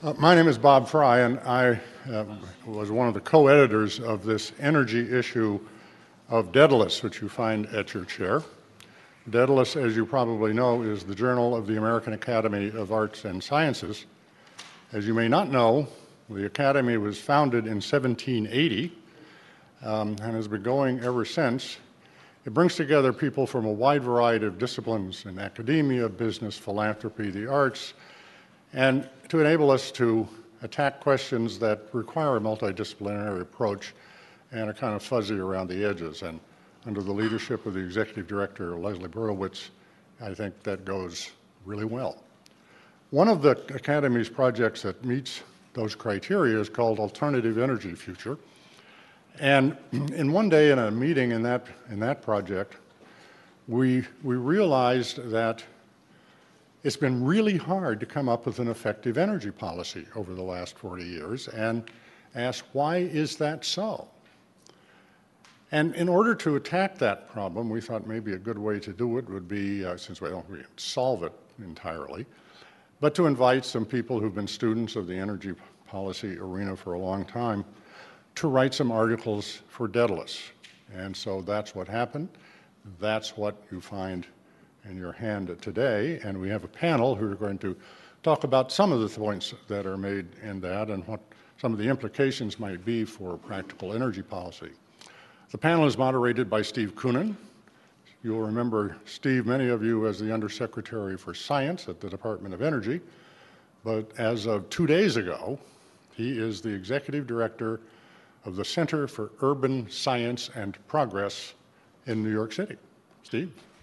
My name is Bob Fry, and I was one of the co-editors of this energy issue of Daedalus, which you find at your chair. Daedalus, as you probably know, is the journal of the American Academy of Arts and Sciences. As you may not know, the Academy was founded in 1780 and has been going ever since. It brings together people from a wide variety of disciplines in academia, business, philanthropy, the arts, and to enable us to attack questions that require a multidisciplinary approach and are kind of fuzzy around the edges. And under the leadership of the executive director, Leslie Berlowitz, I think that goes really well. One of the Academy's projects that meets those criteria is called Alternative Energy Future. And in one day in a meeting in that project, we realized that it's been really hard to come up with an effective energy policy over the last 40 years and asked, why is that so? And in order to attack that problem, we thought maybe a good way to do it would be, since we don't really solve it entirely, but to invite some people who've been students of the energy policy arena for a long time to write some articles for Daedalus. And so that's what happened. That's what you find in your hand today, and we have a panel who are going to talk about some of the points that are made in that and what some of the implications might be for practical energy policy. The panel is moderated by Steve Koonin. You'll remember Steve, many of you, as the Undersecretary for Science at the Department of Energy, but as of 2 days ago, he is the Executive Director of the Center for Urban Science and Progress in New York City. Steve?